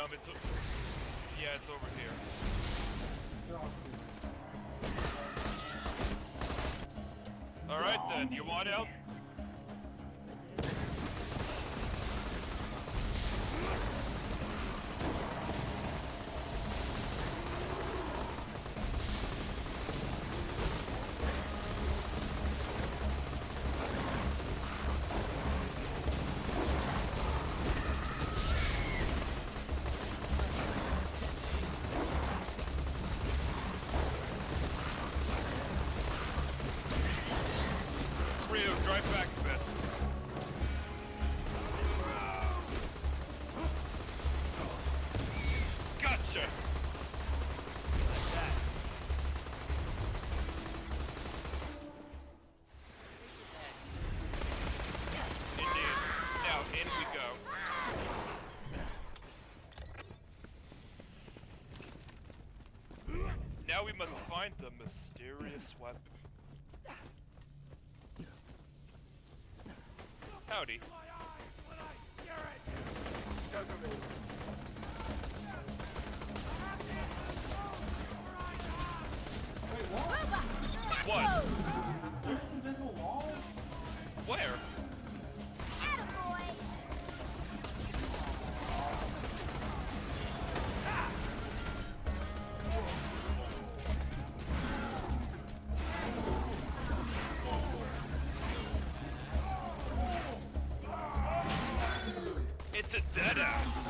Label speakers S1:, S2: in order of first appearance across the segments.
S1: It's yeah, it's over here. All right then, you want help? Drive back a bit. Gotcha! Like that. Indeed. Now, in we go. Now we must find the mysterious weapon. Howdy.
S2: Wait, what?
S1: What?
S2: There's an invisible wall?
S1: Where?
S3: Attaboy!
S1: It's a dead ass.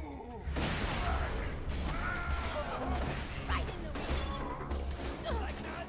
S3: Right in the like that.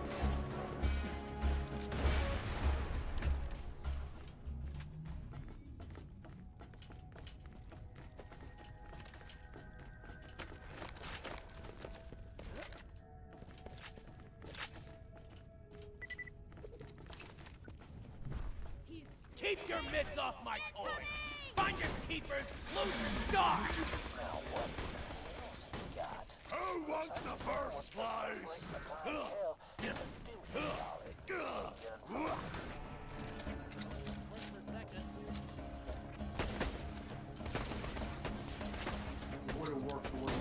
S4: Keep your mitts off my toy! Find your keepers, losers, die!
S5: Now what else he got?
S4: Who wants the first slice?
S2: It would have worked the way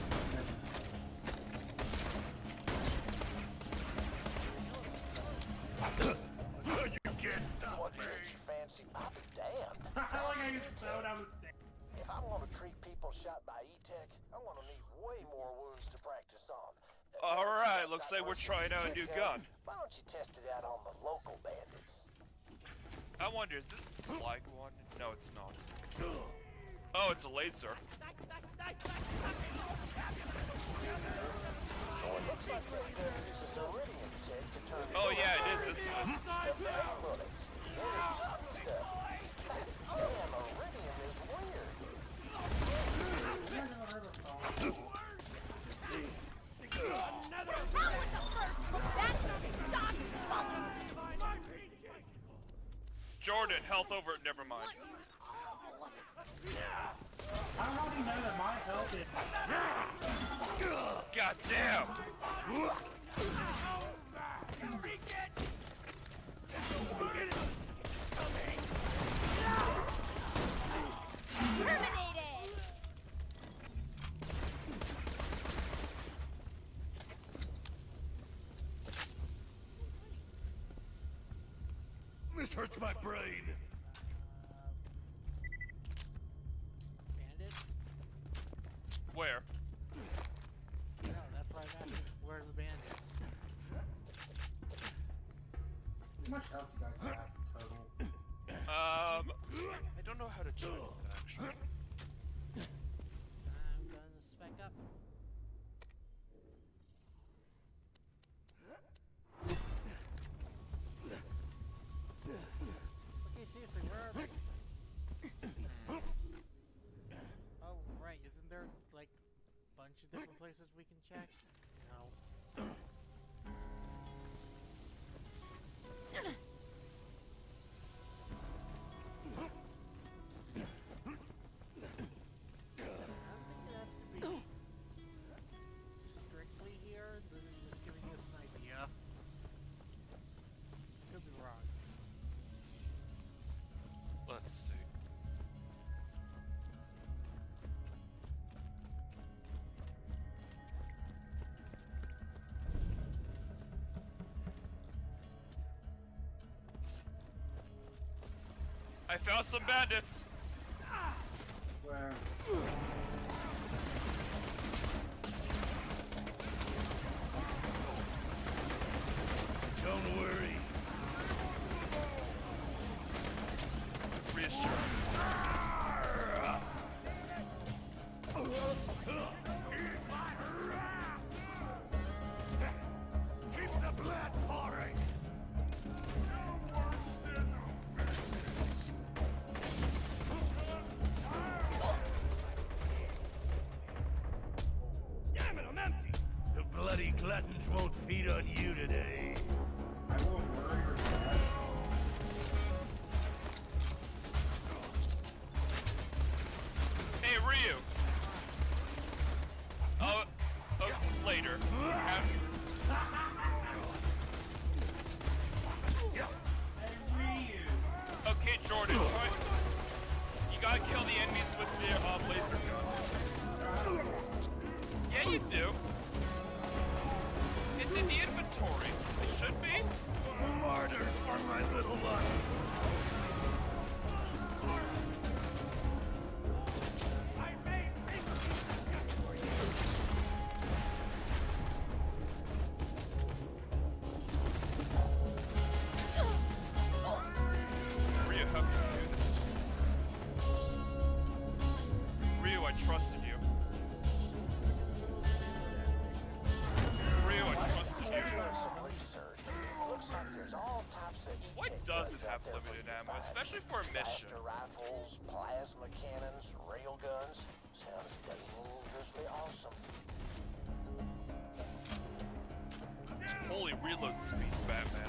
S4: You can't stop
S5: What
S4: me!
S5: did you fancy? I'll be damned.
S2: How long I used to know what I was saying?
S5: If I'm going to treat people shot by E-Tech, I'm going to need way more wounds to practice on.
S1: Alright, looks like we're trying out a new gun.
S5: Why don't you test it out on the local bandits?
S1: I wonder, is this a slag one? No, it's not. Oh, it's a laser.
S5: So it looks like that uses iridium tech to turn
S1: Oh yeah, it is this one.
S5: stuff to make bullets. Energy stuff. Damn, iridium is weird.
S2: I never heard of a song.
S3: Hell with the first book. That's Doc Bullets.
S1: Jordan, health over. Never mind.
S2: I already know that my health is.
S1: God damn!
S3: Terminated.
S4: This hurts my brain!
S6: Bandits?
S1: Where?
S6: No, that's why I asked. Where are the bandits?
S2: How much health you guys have total?
S1: I don't know how to check that actually.
S6: I'm gonna spec up. Okay, seriously, where are they? Oh, right, isn't there, like, a bunch of different places we can check? No. I don't think it has to be strictly here. This is just giving us an idea. Could be wrong.
S1: Let's see. I found some bandits.
S2: Where?
S4: Don't worry.
S1: Reassure.
S4: Keep the blood pouring. Damn it, I'm empty. The bloody gluttons won't feed on you today.
S2: I won't worry or sad.
S1: Hey, Ryu. Oh, later.
S2: Hey, Ryu!
S1: Okay, Jordan, try. You gotta kill the enemies with the laser gun. Yeah, you do. It's in the inventory. It should be.
S4: A martyr for my little one.
S1: Ryu, how can you do this? Ryu, I trusted you. Ryu, I trusted you.
S5: Doing some research. Looks like there's all types of
S1: Why
S5: EK
S1: does it
S5: guns
S1: have
S5: out there for
S1: limited
S5: you to
S1: ammo,
S5: find.
S1: especially for a mission?
S5: Blaster rifles, plasma cannons, rail guns. Sounds dangerously awesome.
S1: Holy reload speed, Batman.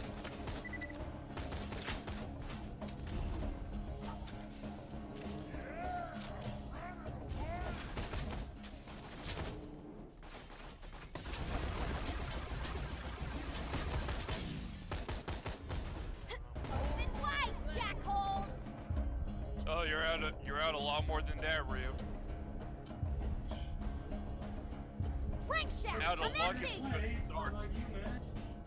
S3: Open wide, jackholes!
S1: Oh, you're out a lot more than that, Ryu.
S3: Crankshaft,
S1: Out a
S3: I'm
S1: lucky
S3: empty!
S2: Hey,
S1: start.
S2: like you, man.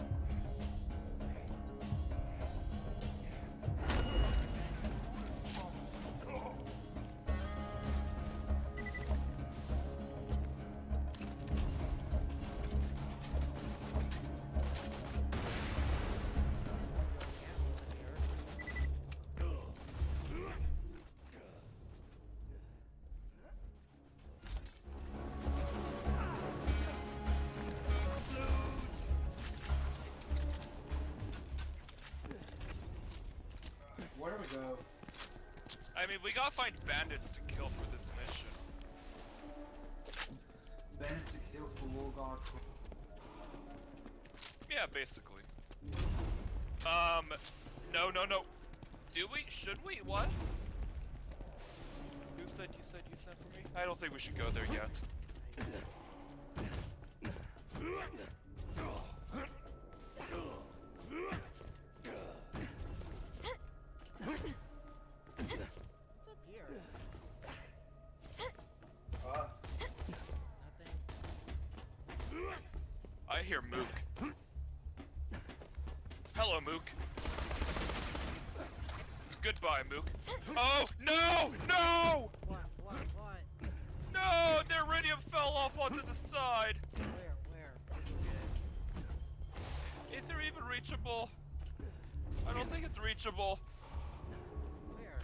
S2: Where do we go?
S1: I mean, we gotta find bandits to kill for this mission.
S2: Bandits to kill for War God.
S1: Yeah, basically. No. Do we? Should we? What? You said for me? I don't think we should go there yet.
S6: What's up here?
S2: Us.
S6: Nothing.
S1: I hear Mook. Hello, Mook. Goodbye, Mook. Oh, no! No!
S6: What?
S1: No! The iridium fell off onto the side!
S6: Where?
S1: Is there even reachable? I don't think it's reachable.
S6: Where?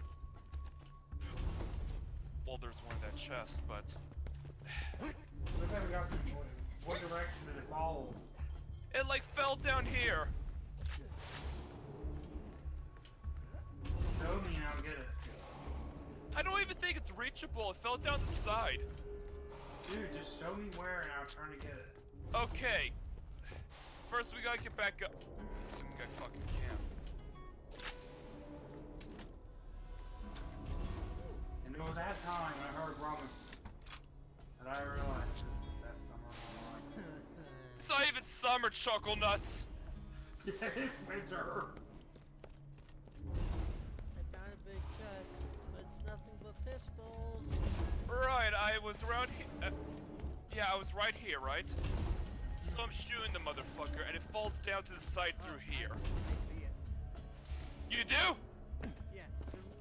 S1: Well, there's one in that chest, but...
S2: Looks like we got some. What direction did it fall?
S1: It, like, fell down here.
S2: Show me and I'll get it.
S1: I don't even think it's reachable. It fell down the side.
S2: Dude, just show me where and I'll try to get it.
S1: Okay. First, we gotta get back up. Assuming I fucking can.
S2: And it was that time I heard Robin that I realized it was the best summer of my life.
S1: It's not even summer, Chuckle Nuts.
S2: Yeah, it's winter.
S6: I found a big chest, but it's nothing but pistols.
S1: Right, I was around here. Yeah, I was right here, right? So I'm shooting the motherfucker, and it falls down to the side through here.
S6: I see it.
S1: You do?
S6: Yeah,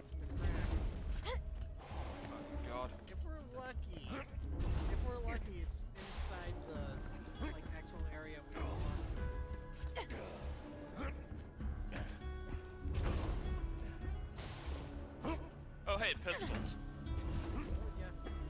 S1: hey, pistols.
S6: Oh, yeah.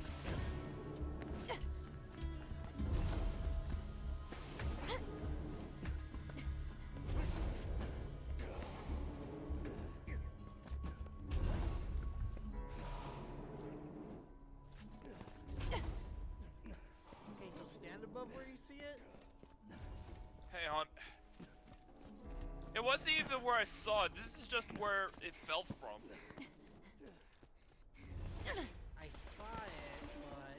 S6: Okay, so stand above where you see it.
S1: Hang on. It wasn't even where I saw it. This is just where it fell from.
S6: I saw it, but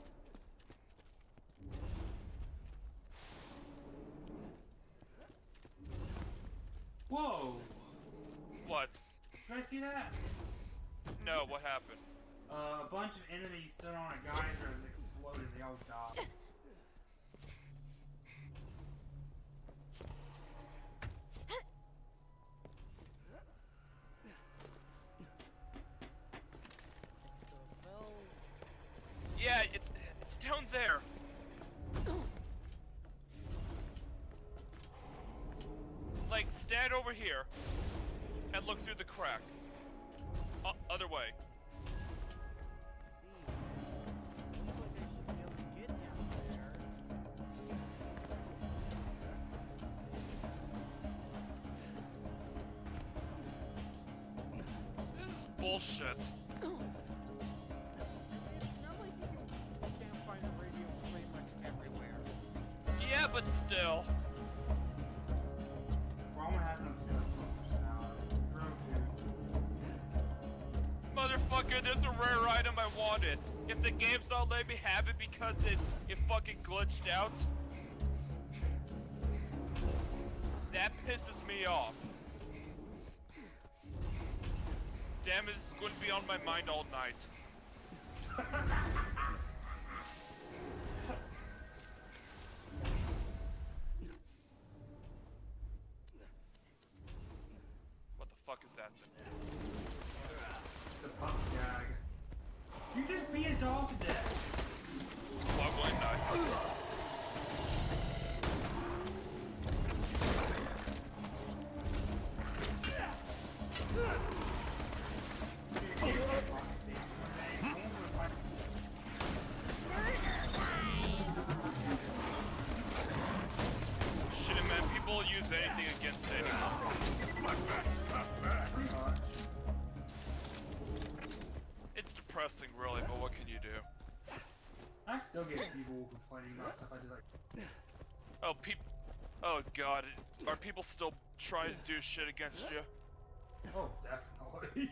S2: Whoa!
S1: What?
S2: Did I see that?
S1: No, what happened?
S2: A bunch of enemies stood on a geyser as it exploded. They all died.
S6: so it fell.
S1: Yeah, it's down there. Like, stand over here and look through the crack. Other way.
S6: See, looks like I should be able to get down there.
S1: This is bullshit.
S6: It's not like you can't find a radio pretty much everywhere.
S1: Yeah, but still.
S2: Roman has no personality.
S1: Motherfucker, there's a rare item I wanted. If the game's not letting me have it because it fucking glitched out, that pisses me off. Damn it, it's going to be on my mind all night. What the fuck is that thing?
S2: The pup skag. You just beat a dog to death.
S1: Why wouldn't I? Shit, man, people use anything against anyone. It's depressing, really, but what can you do?
S2: I still get people complaining about stuff I did, like,
S1: Oh god, are people still trying to do shit against you?
S2: oh, definitely.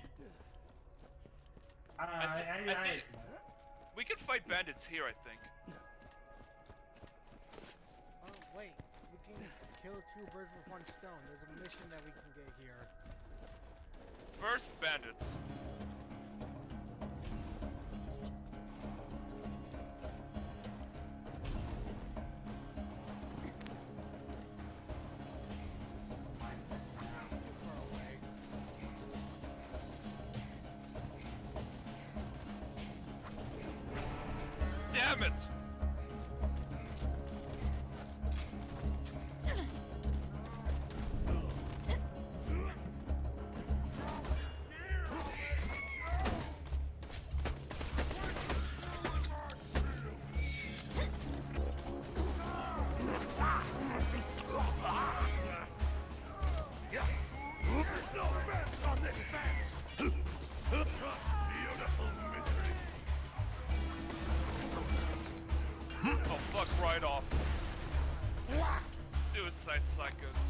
S1: I think we can fight bandits here, I think.
S6: Oh, wait. We can kill two birds with one stone. There's a mission that we can get here.
S1: First, bandits.
S6: Too far away.
S1: Damn it! Oh, fuck right off. Suicide psychos.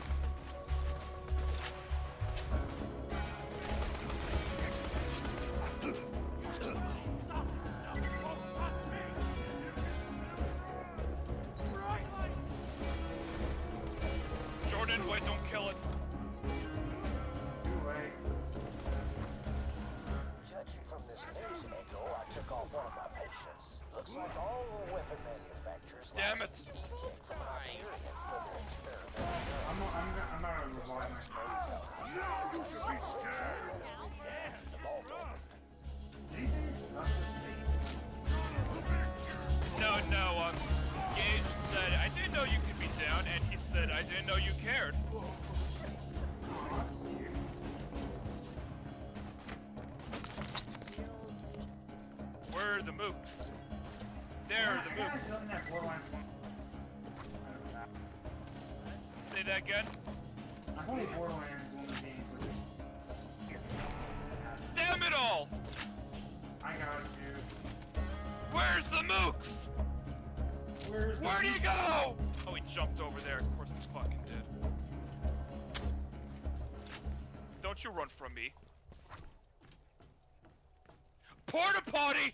S1: Jordan, wait, don't kill it.
S2: Wait.
S5: Judging from this news echo, I took off one of my patients. Looks like all the weapon manufacturers
S1: Damn it.
S5: licensed E-Tech from Hyperion for their experimental
S2: I'm not gonna revive my
S5: Now you should be scared. The vault open.
S2: Did he say he sucked his face?
S1: No, Gage said, I didn't know you could be down, and he said, I didn't know you cared.
S2: Oh, that's weird.
S6: Seal
S1: there are the
S2: I got
S1: mooks.
S2: something that Borderlands one.
S1: Say that again.
S2: I played Borderlands one of the games with you.
S1: Damn it all!
S2: I got you.
S1: Where's the mooks? Where'd he go? Oh, he jumped over there. Of course he fucking did. Don't you run from me. Porta potty!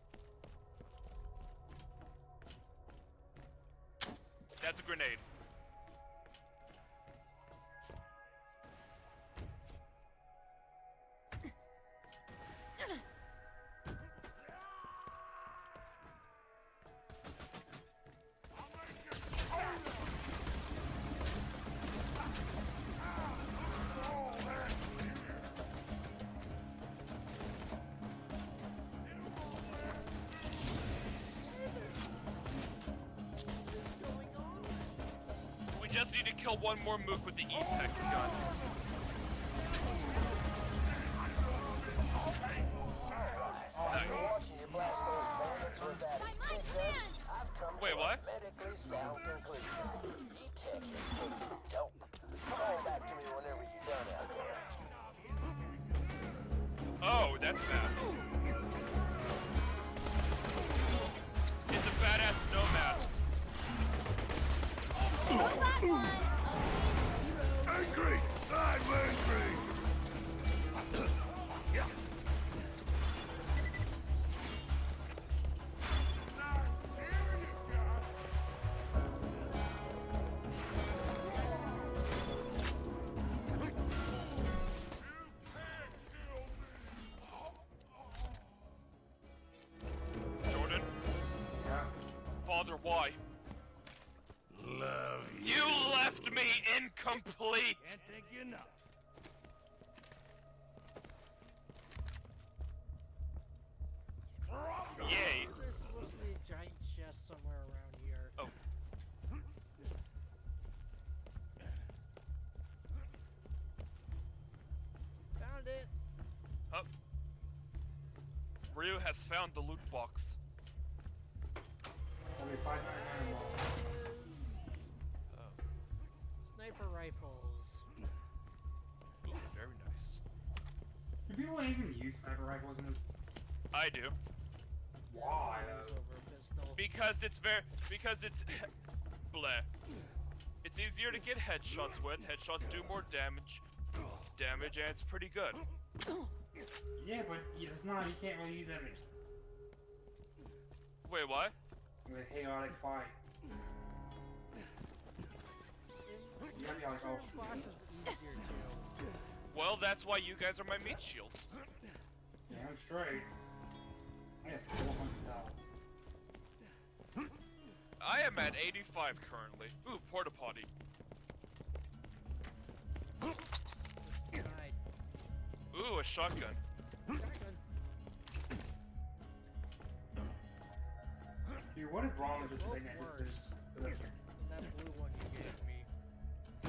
S1: That's a grenade. We just need to kill one more mook with the E-Tech gun.
S5: After watching you blast those bandits with that E-Tech gun, I've come
S1: Wait,
S5: to
S1: what?
S5: a medically sound conclusion. E-Tech is freaking dope. Come on back to me whenever you're done out there.
S1: Oh, that's bad. It's a badass nomad.
S3: Angry! I'm angry!
S1: Jordan?
S2: Yeah.
S1: Father, why?
S3: Love
S1: You left me incomplete!
S4: Can't thank you enough.
S1: Yay.
S6: There's supposed to be a giant chest somewhere around here.
S1: Oh.
S6: Found it!
S1: Oh. Ryu has found the loot box.
S2: That'll be $5.99 a month.
S1: Oh.
S6: Sniper rifles.
S1: Ooh, very nice.
S2: Do people even use sniper rifles in this?
S1: I do.
S2: Why?
S6: Over a pistol.
S1: Because it's bleh. It's easier to get headshots with. Headshots do more damage. And it's pretty good.
S2: Yeah, but it's not. You can't really use that in
S1: Wait, what?
S2: a chaotic fight. You gotta be like, oh,
S6: Boss is easier too.
S1: Well, that's why you guys are my meat shields.
S2: damn straight. I have 400 health.
S1: I am at 85 currently. Ooh, porta potty.
S6: Died.
S1: Ooh, a shotgun.
S6: Shotgun.
S2: Dude, what did Braun just say
S6: Both
S2: next
S6: worse
S2: to this?
S6: than that blue one you gave me.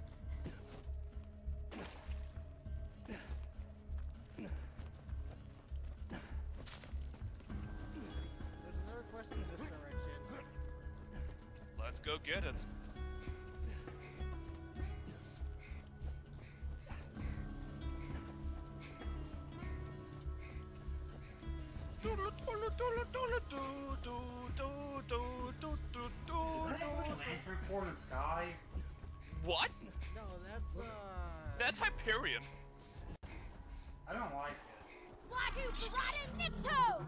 S6: There's another quest in this direction.
S1: Let's go get it.
S2: Is that like an entry port in the sky?
S1: What?
S6: No,
S1: That's Hyperion.
S2: I don't like it.
S3: Slatu Karate Nikto!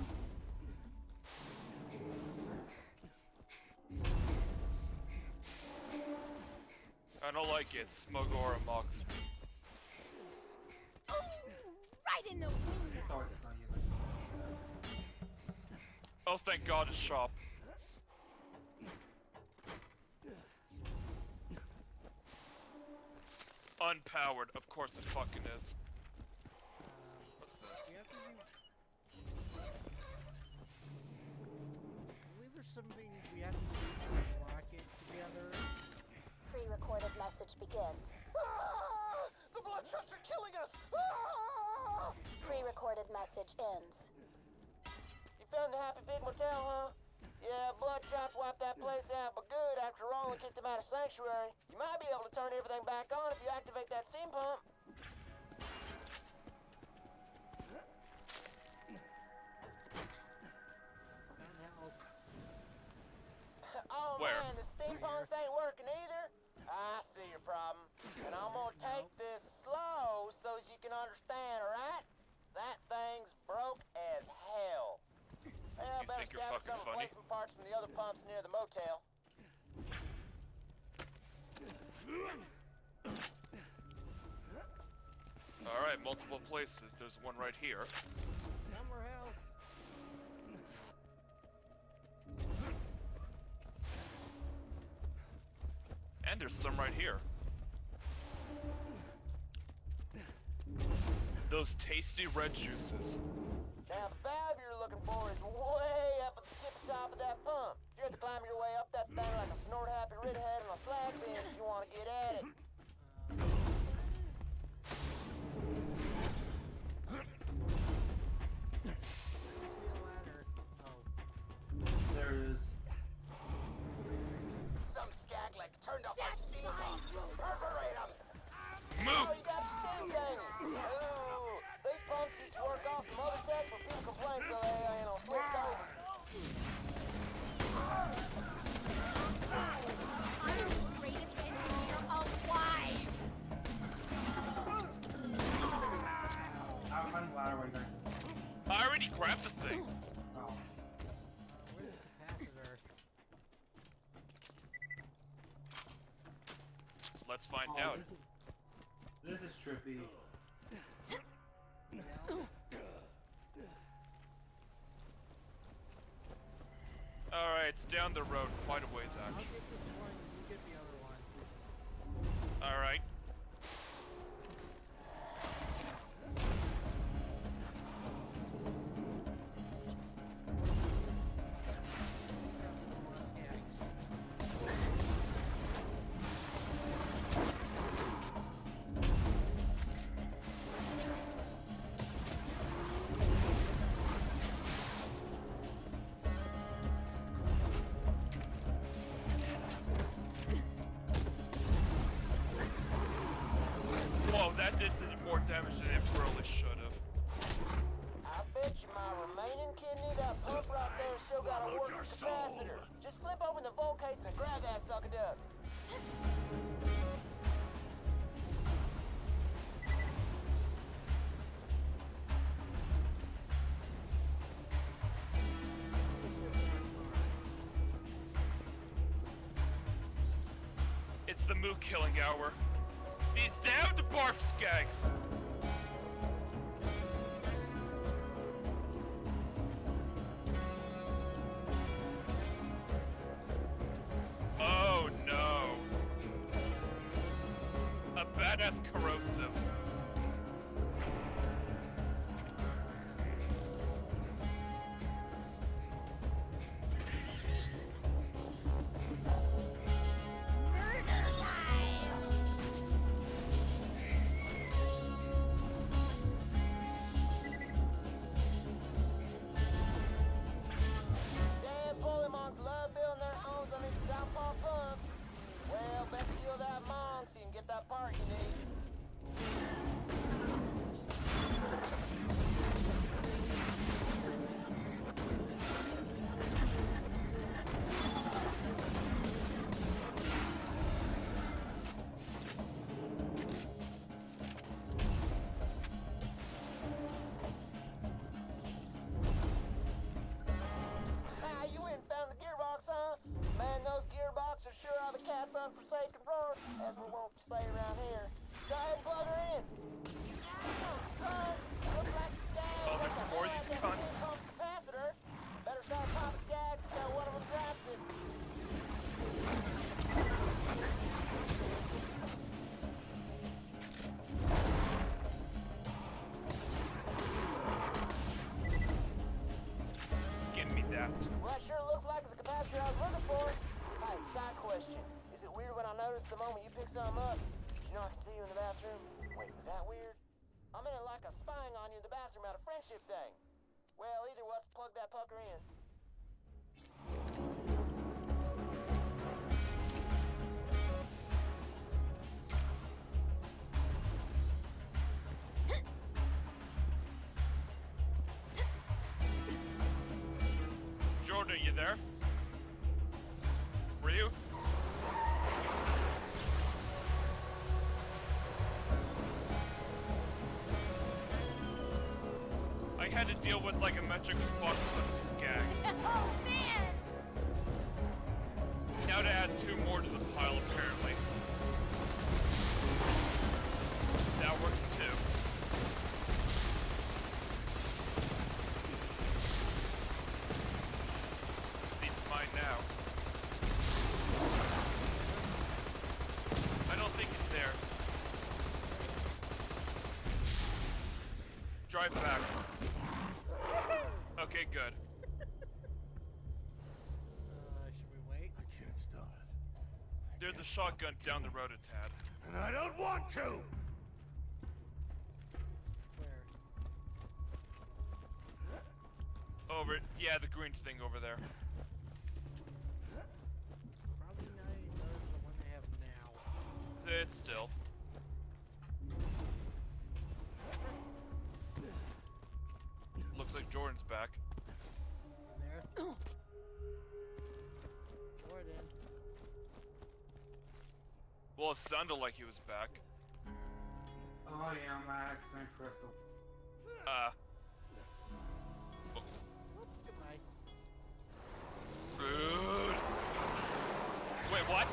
S1: I don't like it. Smogora mocks me.
S3: Ooh, right in the window.
S2: It's always sunny, isn't it?
S1: Oh, thank God it's shop. Unpowered, of course it fucking is. What's this?
S6: You have to use... I believe there's something we have to do to unlock it together.
S7: Pre-recorded message begins.
S5: Ah! The bloodshots are killing us! Ah!
S7: Pre-recorded message ends.
S5: You found the Happy Pig Motel, huh? Yeah, Bloodshot's wiped that place out, but good after Roland kicked him out of Sanctuary. You might be able to turn everything back on if you activate that steam pump. Oh
S1: Where?
S5: man, the steam pumps ain't working either. I see your problem. And I'm gonna take this slow so as you can understand, alright? That thing's broke as hell. Well,
S1: You
S5: better
S1: think you're
S5: scout
S1: fucking
S5: some
S1: funny?
S5: replacement parts from the other pumps near the motel.
S1: Alright, multiple places. There's one right here.
S6: Somewhere else.
S1: And there's some right here. Those tasty red juices.
S5: Now, the valve you're looking for is way up at the tippy top of that pump. You have to climb your way up that thing like a snort-happy redhead on a slag bin if you want to get at it.
S2: There it is.
S5: Some skagleg turned off our steam pump. Perforate them!
S1: Move!
S5: Oh, you got the steam thing! Ooh, these pumps used to work off some other tech, but people complain, so they, switched over.
S3: I'm the greatest engineer alive!
S2: I'm glad I went next.
S1: I already grabbed the thing.
S2: Oh.
S6: Where's the capacitor?
S1: Let's find
S2: Oh,
S1: out.
S2: This is trippy.
S1: Alright, it's down the road quite a ways,
S6: I'll
S1: actually.
S6: get this one, you get the other one.
S1: Alright. Whoa, that did more damage than it really should have.
S5: I bet you my remaining kidney, that pump right there, still got a working capacitor. Just flip open the vault case and grab that sucker duck.
S1: It's the moo killing hour. He's down to barf skags. Oh no. A badass corrosive.
S5: Damn Polymonks love building their homes on these southpaw pumps. Well, best kill that monk so you can get that part you need. Ha, you went and found the gearbox, huh? Man, those gearboxes sure are the cat's unforsaken roar, as we won't say around here. Go ahead and plug her in. Damn, son. Looks like the skags
S1: Oh,
S5: at
S1: there's
S5: the
S1: more of
S5: head
S1: these
S5: that
S1: cunts.
S5: steam pump's capacitor. Better start popping skags until one of them drops it.
S1: Give me that.
S5: Well, that sure looks like the capacitor I was looking for. Hey, side question. Is it weird when I notice the moment you pick something up? You know I can see you in the bathroom? Wait, is that weird? I'm in it like a spying on you in the bathroom out of friendship thing. Well, either way, let's plug that pucker in.
S1: Jordan, you there? Ryu? I had to deal with like a metric fuck ton of skags.
S3: Oh man!
S1: Now to add 2 more to the pile, apparently. That works too. The seat's mine now. I don't think he's there. Drive back. Okay, good.
S6: Should we wait?
S4: I can't stop it.
S1: There's a shotgun down the road a tad.
S4: And I don't want to!
S6: Where?
S1: Over, yeah, the green thing over there.
S6: Probably not as good as the one I have now.
S1: It's still. Looks like Jordan's back.
S6: There. Jordan.
S1: Well, it sounded like he was back.
S2: Oh yeah, I accidentally pressed the...
S6: Goodbye.
S1: Rude. Wait, what?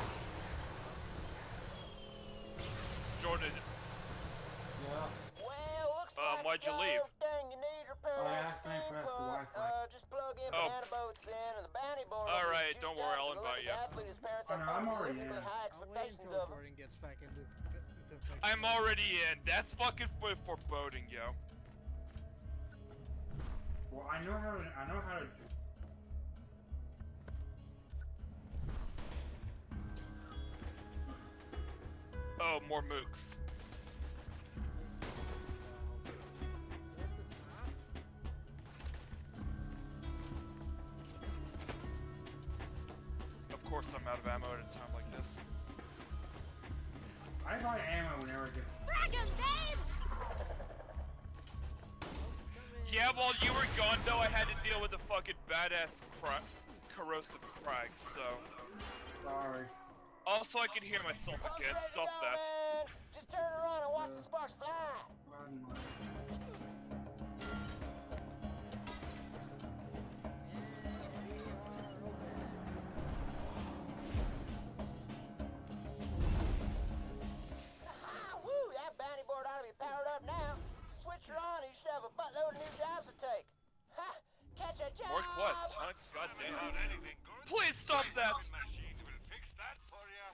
S1: Jordan,
S2: Yeah.
S5: Well, looks like
S1: why'd you
S5: got
S1: leave?
S5: everything you need to repair
S2: Oh, I
S5: that
S2: accidentally
S5: steam
S2: pressed the
S5: pump.
S2: Wi-Fi.
S5: Just plug in
S1: Oh.
S5: banana boats in, and the bounty board.
S1: All
S5: will be
S1: right,
S5: juiced
S1: don't
S5: up
S1: worry,
S5: to
S1: I'll
S5: the
S1: invite
S5: Olympic
S1: ya.
S5: athlete his parents
S2: Oh,
S5: have
S2: no, I'm already
S5: unrealistically
S2: in.
S5: high
S6: I'll wait
S5: expectations
S6: until
S5: of him.
S6: Jordan gets back into
S1: I'm already in. That's fucking foreboding, yo.
S2: Well, I know how to
S1: Oh, more mooks. Of course I'm out of ammo at a time like this.
S2: I buy ammo whenever I get...
S3: Frag him, babe!
S1: Yeah, while you were gone though, I had to deal with the fucking badass corrosive crags, so...
S2: Sorry.
S1: Also, I can hear myself
S5: Pump's
S1: again.
S5: ready to
S1: Stop
S5: go,
S1: that.
S5: man. Just turn around and watch the sparks fly. Aha, woo, that bounty board ought to be powered up now. Switch her on, you should have a buttload of new jobs to take. Ha! Catch a job!
S1: More quests, huh? God damn.
S8: Anything good?
S1: Please stop that!
S8: Machines will fix that for you.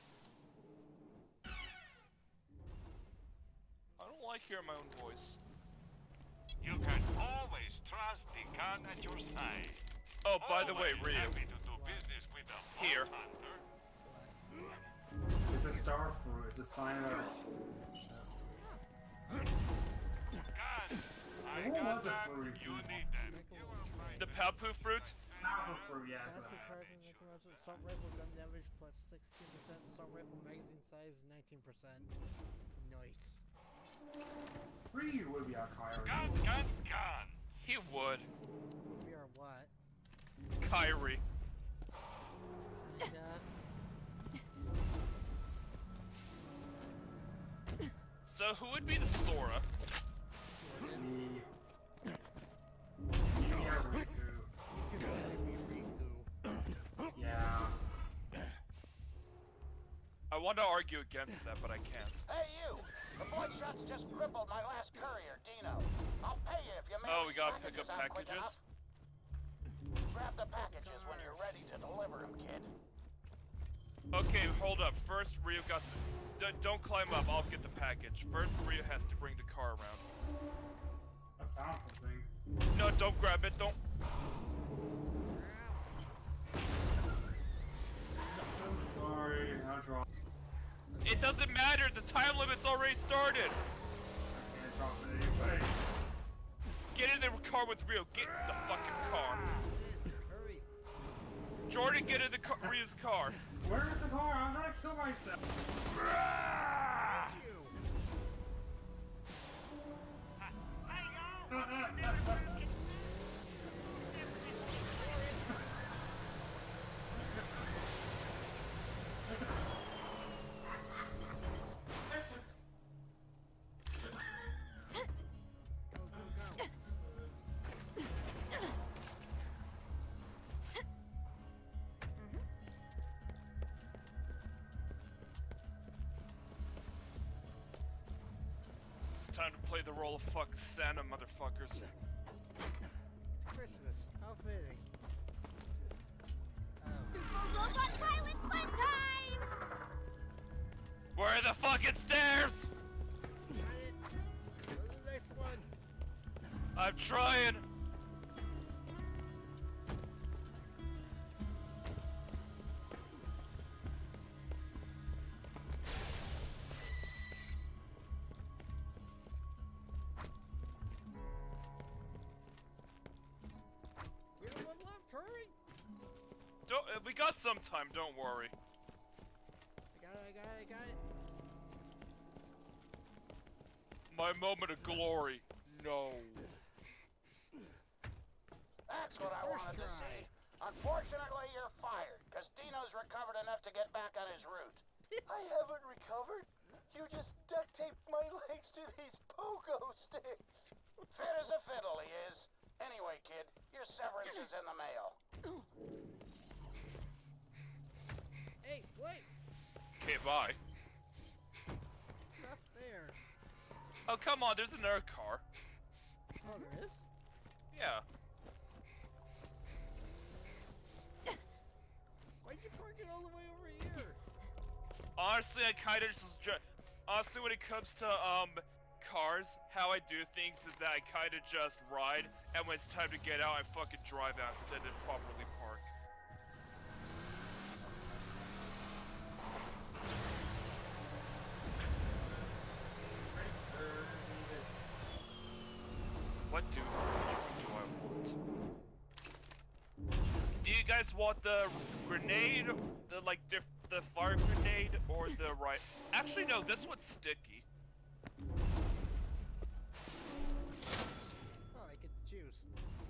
S1: I don't like hearing my own voice.
S8: You can always trust the gun at your side.
S1: Oh, by the way,
S8: Always
S1: Ryu.
S8: happy to do business with a
S1: Here.
S8: hunter.
S2: It's a star fruit. It's a sign of...
S8: Gun. I
S2: What
S8: got
S2: was it
S8: that.
S2: for?
S8: You need that. You will find
S1: The Papu fruit?
S2: Apple fruit, yeah.
S6: That's
S2: That's
S6: what
S2: what
S6: carbon commercial assault rifle gun damage plus 16%, assault rifle magazine size 19%. Nice.
S2: Ryu would be our Kyrie.
S8: gun.
S1: He would.
S6: We are what?
S1: Kyrie.
S6: And,
S1: So who would be the Sora?
S2: Me. Yeah, Riku.
S6: you can only be Riku.
S2: Yeah.
S1: I want to argue against that, but I can't.
S5: Hey, you! The Bloodshot's just crippled my last courier, Dino. I'll pay you if you make
S1: Oh, we
S5: these
S1: gotta pick up
S5: out quick
S1: packages?
S5: enough. Grab the packages when you're ready to deliver them, kid.
S1: Okay, hold up. First, Ryu got to... Don't climb up, I'll get the package. First, Ryu has to bring the car around.
S2: I found something.
S1: No, don't grab it, don't...
S2: I'm sorry. I dropped.
S1: It doesn't matter, the time limit's already started!
S2: I can't drop it anyway.
S1: Get in the car with Ryu, get in the fucking car.
S6: Hurry.
S1: Jordan, get in the Ryu's car.
S2: Where's the car? I'm gonna kill myself.
S6: Thank you.
S1: time to play the role of fuck Santa, motherfuckers.
S6: It's Christmas. How fitting.
S3: Super robot violence fun time!
S1: Where are the fucking stairs?
S6: Got it. Go to the next one.
S1: I'm trying.
S6: We have one left. Hurry.
S1: We got some time, don't worry.
S6: I got it.
S1: My moment of glory. No.
S5: That's what I wanted to see. Unfortunately, you're fired, because Dino's recovered enough to get back on his route. I haven't recovered. You just duct taped my legs to these pogo sticks. Fit as a fiddle, he is. Anyway, kid, your severance is in the mail.
S6: Hey, wait.
S1: Okay, bye.
S6: Not fair.
S1: Oh, come on, there's another car.
S6: Oh, there is?
S1: Yeah.
S6: Why'd you park it all the way over here?
S1: Honestly, I kinda just... Honestly, when it comes to, cars, how I do things is that I kinda just ride, and when it's time to get out, I fucking drive out instead of properly park. What do I want? Do you guys want the grenade, the fire grenade, or the right? Actually, no. This one's sticky.
S6: Oh, I get to choose.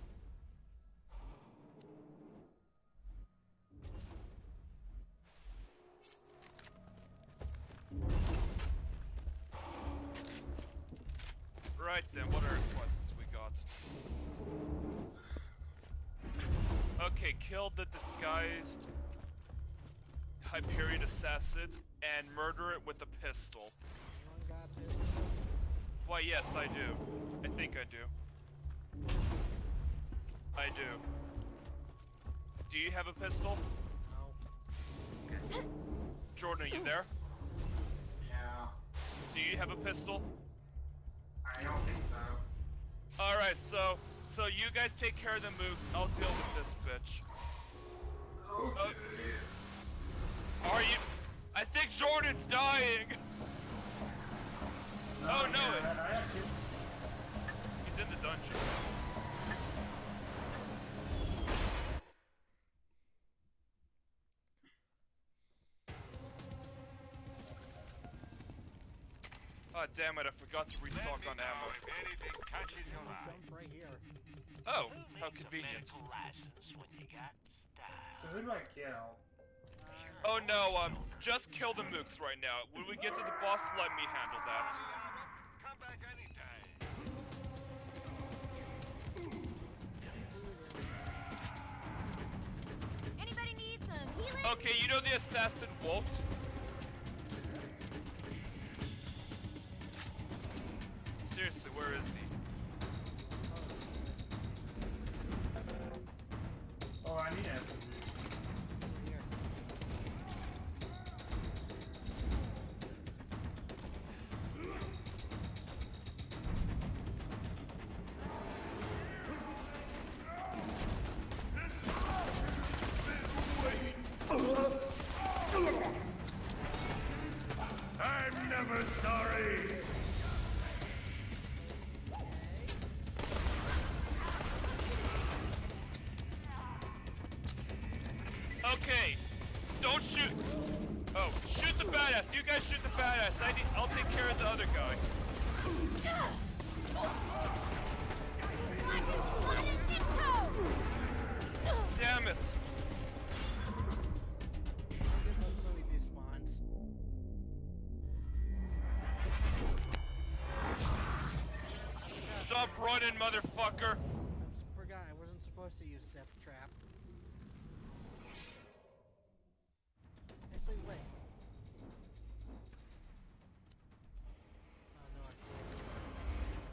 S1: Right then, what are quests we got? Okay, kill the disguised Hyperion assassins and murder it with a pistol.
S6: Anyone got this?
S1: Why, yes, I do. I think I do. I do. Do you have a pistol?
S6: No.
S1: Jordan, are you there?
S2: Yeah.
S1: Do you have a pistol?
S2: I don't think so.
S1: Alright, so you guys take care of the moves, I'll deal with this bitch.
S2: Okay.
S1: Are you? I think Jordan's dying! Oh no, he's in the dungeon. Oh damn it, I forgot to restock on ammo.
S8: If anything catches your eye.
S6: Jump right here.
S1: Oh,
S8: We'll
S1: how
S8: make a
S1: convenient.
S8: medical license when you got style.
S2: So who do I kill?
S1: Oh no, just kill the mooks right now. When we get to the boss, let me handle that.
S8: Come back anytime.
S3: Anybody need some healing?
S1: Okay, you know the assassin Walt? Seriously, where is he?
S2: Oh, I need it.
S6: Here.
S9: I'm never sorry!
S1: Okay, don't shoot. Oh, shoot the badass. You guys shoot the badass. I'll take care of the other guy. Damn it.
S6: So he despawns.
S1: Stop running, motherfucker.
S6: I forgot I wasn't supposed to use Death Trap. Actually, wait. Oh no, I can't.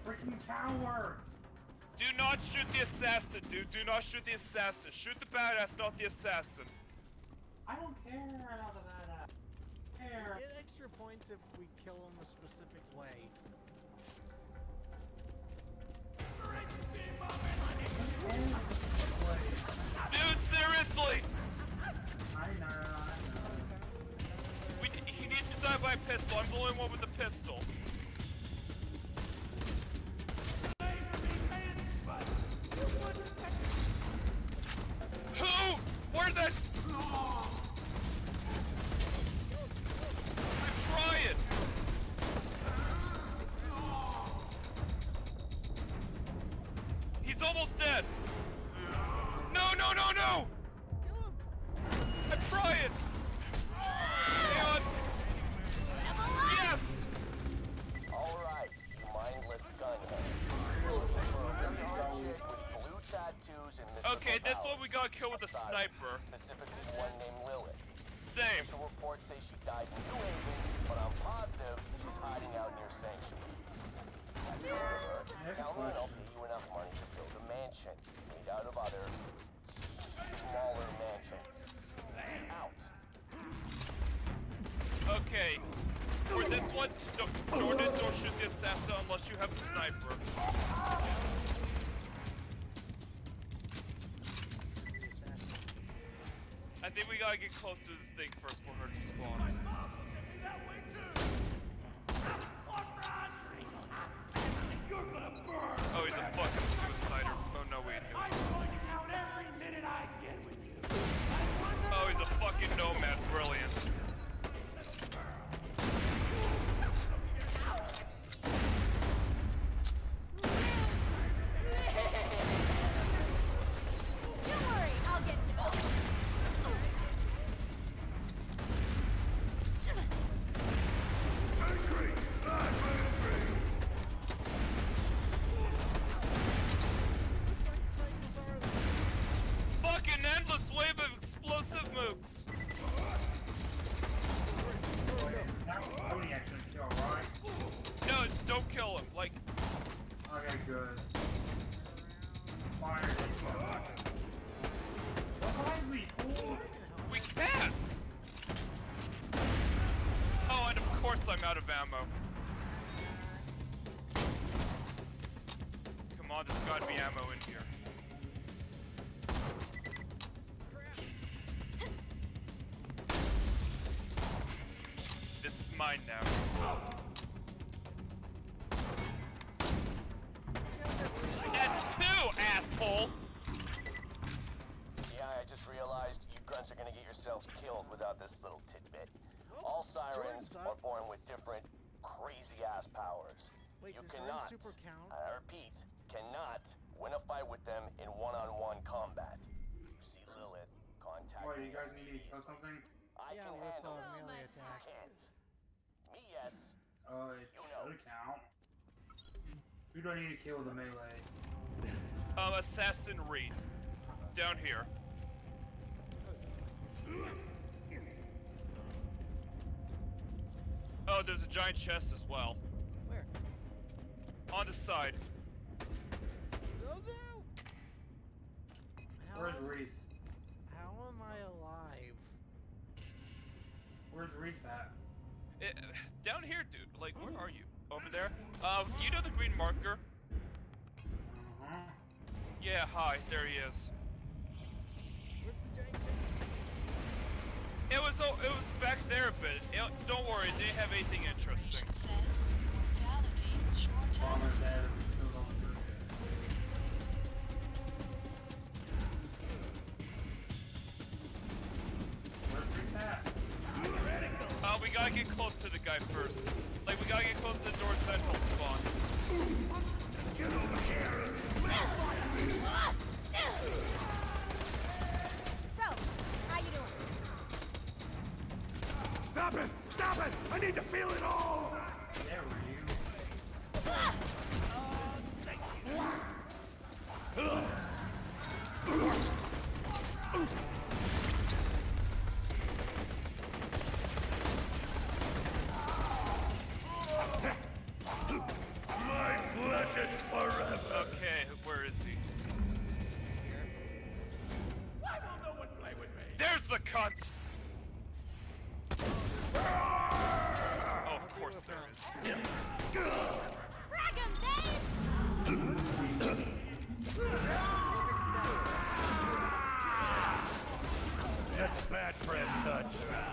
S2: freaking cowards!
S1: Do not shoot the assassin, dude. Do not shoot the assassin. Shoot the badass, not the assassin.
S2: I don't care about the badass. I care.
S6: Get extra points if we kill him a specific way.
S1: Dude, seriously!
S2: I know.
S1: He needs to die by a pistol. I'm the only one with the pistol. Who? Where that? I'm trying. He's almost dead. No! I'm trying. Hang on. Yes.
S5: All right, you mindless gunheads. Looking for a really hot chick with blue tattoos and mystical
S1: Okay, this one we
S5: powers.
S1: got killed with a
S5: Aside,
S1: sniper.
S5: Specifically one named Lilith.
S1: Same.
S5: Official reports say she died in New Haven, but I'm positive she's hiding out near Sanctuary. Catch hold of her, tell me and I'll pay you enough money to build a mansion made out of other smaller mansions. Out.
S1: Okay. For this one, Jordan, don't shoot the assassin unless you have a sniper. I think we gotta get close to the thing first for her to spawn. Oh, he's a fucking suicider. Oh no, wait, no, he's not. Oh, he's a fucking nomad. Brilliant.
S3: Don't worry, I'll get you.
S9: Angry! I'm angry!
S1: Fucking endless wave of explosive moves.
S2: That was Cody actually kill, right?
S1: No, don't kill him. Like,
S2: Okay, good. Fire this one. Behind me, fools!
S1: we can't. Oh, and of course I'm out of ammo. Come on, there's gotta be ammo in here. This is mine now. That's two, asshole!
S5: Yeah, I just realized you grunts are gonna get yourselves killed without this little tidbit. All sirens are born with different crazy-ass powers.
S6: Wait,
S5: You
S6: does
S5: cannot,
S6: Super count?
S5: I repeat, cannot win a fight with them in one-on-one combat. You see Lilith, contact
S2: Wait,
S5: me
S2: you guys need me to kill something?
S5: I
S6: Yeah,
S5: can
S6: with
S5: handle it.
S6: melee attack.
S5: Can't. Me, yes.
S2: It should count. Who do I need to kill with a melee?
S1: Assassin Reed. Down here. Oh, there's a giant chest as well.
S6: Where?
S1: On the side.
S6: No!
S2: Where's Reese?
S6: How am I alive?
S2: Where's Reese at?
S1: Down here, dude. Like, where are you? Over there? You know the green marker?
S2: Uh-huh.
S1: Yeah, hi. There he is.
S6: What's the giant
S1: It was back there, but don't worry, it didn't have anything interesting.
S2: Bomber's head and it's still going through. Where's Reese at?
S1: We gotta get close to the guy first. Like, we gotta get close to the door central spawn.
S9: Get over here!
S3: So, how you doing?
S9: Stop it! Stop it! I need to feel it all!
S2: There were you.
S9: My flesh this forever.
S1: Okay, where is he?
S9: Why won't no one play with me?
S1: There's the cunt! Oh, of course there is.
S3: Frag 'em, babe!
S9: That's a bad friend touch.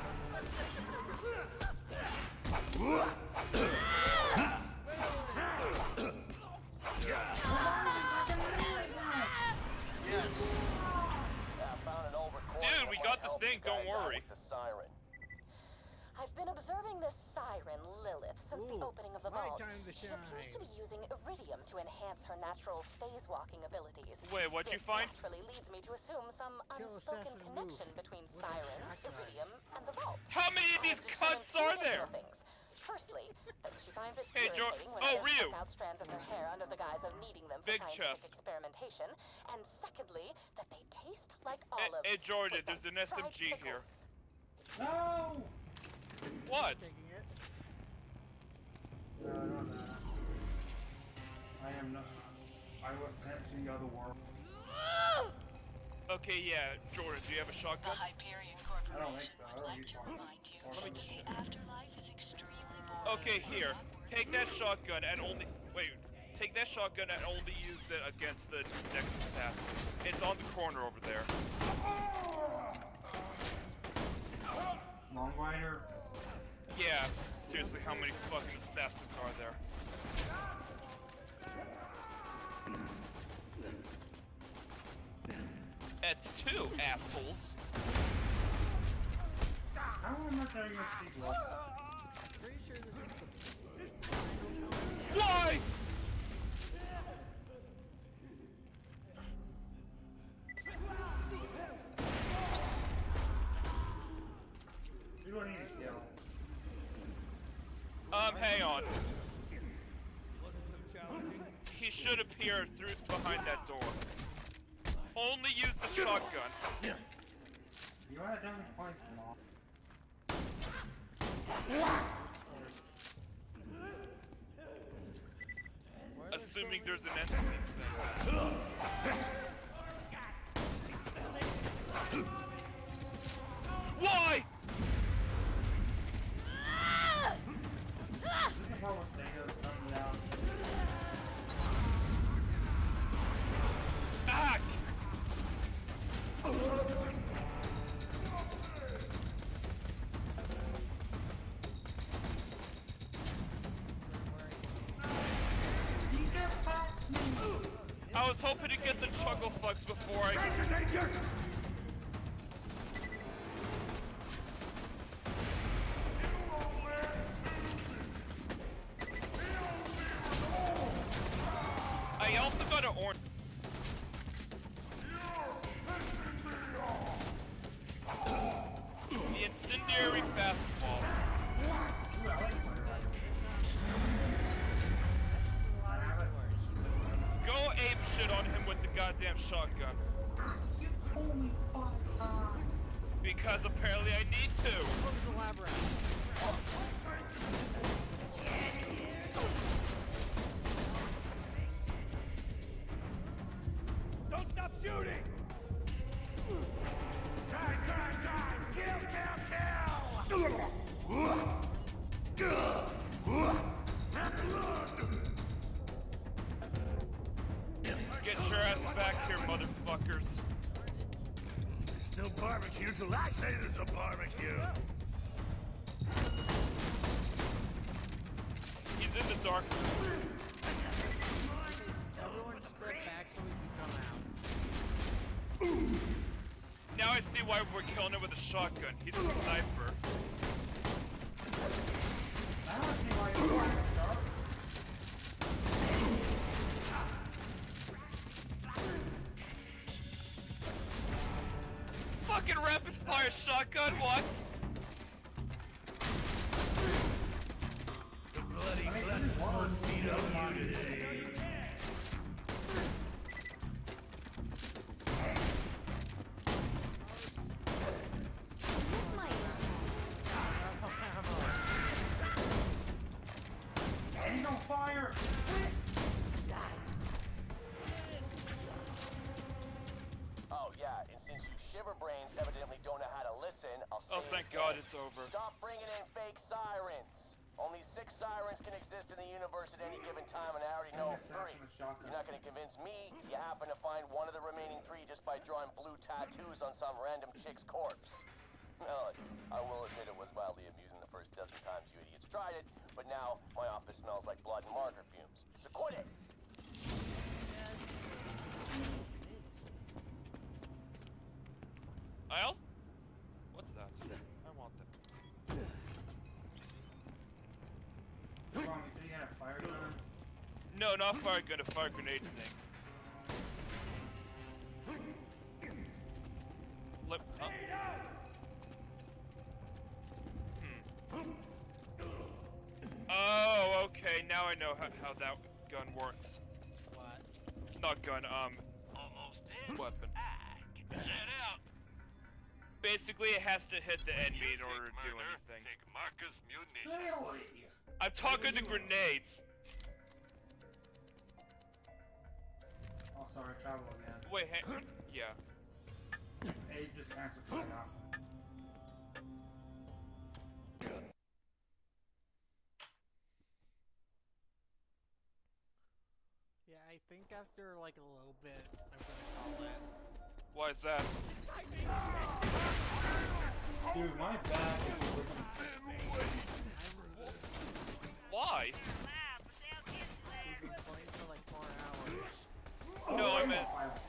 S1: Dude, we got the thing, don't worry.
S5: The siren.
S7: I've been observing this siren, Lilith, since the opening of the
S6: my
S7: vault.
S6: time to
S7: She appears to
S6: shine.
S7: be using iridium to enhance her natural phase-walking abilities.
S1: Wait, what'd you
S7: This
S1: find?
S7: naturally leads me to assume some
S6: Kill
S7: unspoken
S6: assassin
S7: connection
S6: move.
S7: between
S6: What's a
S7: sirens,
S6: shotgun?
S7: iridium, and the vault.
S1: How many of these
S7: I have determined
S1: cunts
S7: two
S1: are there?
S7: additional things. Firstly, that she finds it
S1: Hey,
S7: irritating when
S1: oh,
S7: others
S1: Ryu.
S7: pluck out strands of her hair under the guise of needing them for
S1: Big
S7: scientific
S1: chest.
S7: experimentation. And secondly, that they taste like olives.
S1: Hey, Jordan,
S7: with
S1: there's an
S7: them fried
S1: SMG here.
S7: pickles.
S2: No!
S1: What?
S6: Taking it.
S2: No, I don't know. I am not. I was sent to the other world.
S1: Okay, yeah, Jordan, do you have a shotgun?
S10: Hyperion
S2: I don't think so. I don't use one.
S1: Let me check.
S10: afterlife is extremely boring.
S1: Okay, here. Take that shotgun and only... Wait. Take that shotgun and only use it against the next assassin. It's on the corner over there.
S2: Long rider.
S1: Yeah. Seriously, how many fucking assassins are there? That's two, assholes.
S2: How am I trying to speak left?
S6: Pretty sure this is
S1: Why?
S2: You don't need to kill.
S1: Hang on. He should appear through behind that door. Only use the shotgun.
S2: You want to damage points them all.
S1: Assuming there's an end to these things. Why?
S2: This is the part where Theo's coming down.
S1: Ah!
S2: He just passed me!
S1: I was hoping to get the chuggle fucks before I...
S9: Danger, danger!
S1: I also got an orange... The incendiary fastball.
S2: Ooh, I like fire rifles.
S1: Go ape shit on him with the goddamn shotgun.
S2: You told me 5 times.
S1: Because apparently I need to.
S6: Close the labyrinth.
S9: Don't stop shooting! Die, die, die! Kill, kill, kill!
S1: Get your ass back here, motherfuckers.
S9: There's no barbecue till I say there's a barbecue.
S1: He's in the darkness.
S6: Everyone step back so we can come out.
S1: Now I see why we're killing him with a shotgun. He's a sniper.
S2: I don't see why you're flying in the dark.
S1: Fucking rapid fire shotgun, what?
S9: The bloody
S2: I mean,
S9: blood
S2: this is one
S9: won't
S2: of
S9: feed
S2: the
S9: on
S2: ones.
S9: you today.
S3: This might
S2: He's on fire!
S5: shiverbrains evidently don't know how to listen. I'll say
S1: Oh, thank
S5: it
S1: God
S5: again.
S1: it's over.
S5: Stop bringing in fake sirens. Only 6 sirens can exist in the universe at any given time, and I already know of 3. You're not going to convince me you happen to find one of the remaining 3 just by drawing blue tattoos on some random chick's corpse. Well, I will admit it was mildly amusing the first dozen times you idiots tried it, but now my office smells like blood and marker fumes. So quit it!
S1: I also... What's that? I want that.
S2: Ron, you said you had a fire gun?
S1: No, not fire gun, a fire grenade thing. Let... Oh, okay, now I know how that gun works.
S6: What?
S1: Not gun,
S8: Almost dead.
S1: weapon.
S8: Get out.
S1: Basically, it has to hit the enemy in order to do
S8: Murder,
S1: anything.
S8: take Marcus munitions.
S2: Really?
S1: I'm talking to grenades!
S2: Oh, sorry, travel again.
S1: Wait, hey, yeah.
S2: Hey, just answer curiosity.
S6: Yeah, I think after like a little bit, I'm gonna call it.
S1: Why is that?
S2: Dude, my back is freaking...
S1: Why?
S6: We've been playing for like 4 hours.
S1: No, I meant...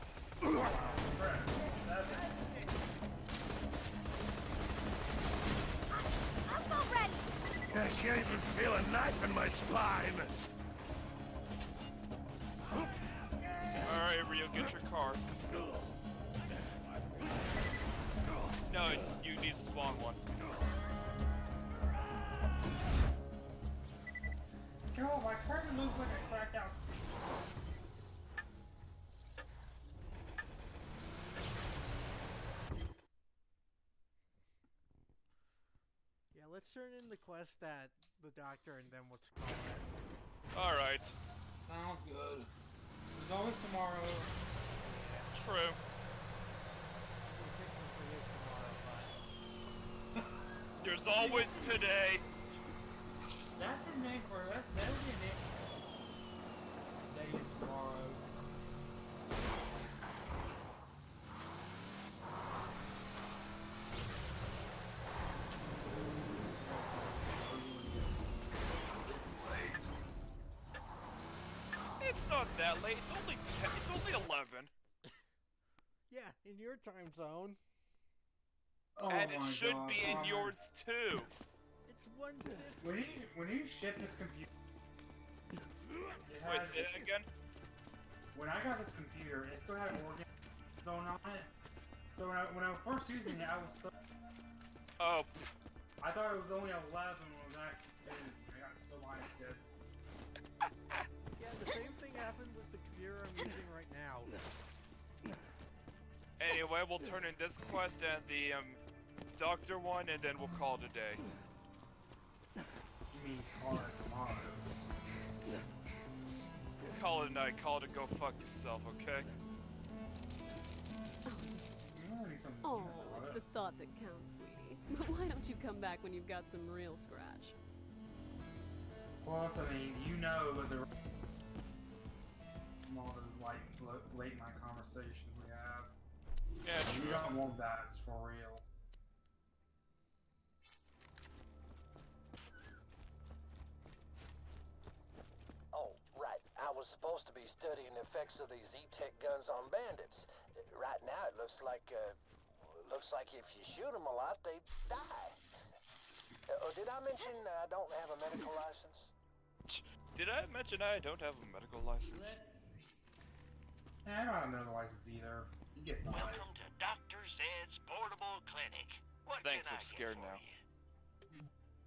S3: I'm not ready.
S9: I can't even feel a knife in my spine.
S1: Alright, Rio, get your car. No, you need to spawn one.
S2: God, my car looks like a cracked out.
S6: Yeah, let's turn in the quest at the doctor and then let's call it.
S1: Alright.
S2: Sounds good. There's always tomorrow.
S1: True. There's always today.
S2: That's the name for it. That is the name. Today is tomorrow. It's late.
S1: It's not that late. It's only 10. It's only 11.
S6: Yeah, in your time zone.
S2: Oh
S1: And it
S2: my
S1: should
S2: God,
S1: be in
S2: Robert.
S1: yours too.
S6: It's 1:50.
S2: When you ship this computer, it
S1: Wait,
S2: has,
S1: say that again?
S2: when I got this computer, it still had organ zone on it. So when I was first using it, I was so
S1: Oh,
S2: I thought it was only 11 when it was actually 10. I got so minded.
S6: Yeah, the same thing happened with the computer I'm using right now.
S1: anyway, we'll turn in this quest and the doctor one, and then we'll call it a day.
S2: You mean call it tomorrow?
S1: Call it a night. Call it a go fuck yourself, okay?
S11: Oh, it's the thought that counts, sweetie. But why don't you come back when you've got some real scratch?
S2: Plus, I mean, you know that the all those like late night conversations we have.
S1: Yeah,
S2: You
S1: true.
S2: don't want that. It's for real.
S5: Oh, right. I was supposed to be studying the effects of these E-Tech guns on bandits. Right now, it looks like if you shoot them a lot, they die. Did I mention I don't have a medical license?
S1: Did I mention I don't have a medical license?
S2: I don't have a medical license either. You get by.
S8: Welcome to Dr. Zed's Portable Clinic. What
S1: Thanks,
S8: can
S1: I'm
S8: I
S1: scared
S8: get for
S1: now.
S8: you?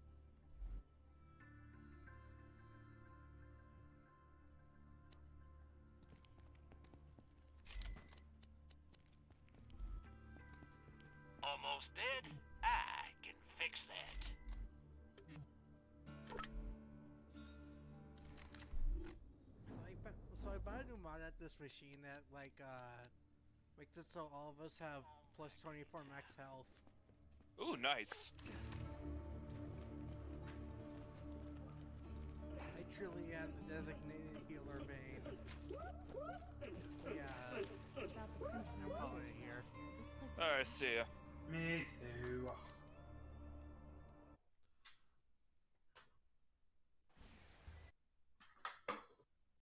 S8: Almost dead? I can fix that.
S6: So I bought a new mod at this machine that makes it so all of us have plus 24 max health.
S1: Ooh, nice.
S6: I truly am the designated healer main. Yeah.
S11: Without the priest,
S6: I'm calling it here.
S11: this place
S1: Alright, see ya.
S2: Me too.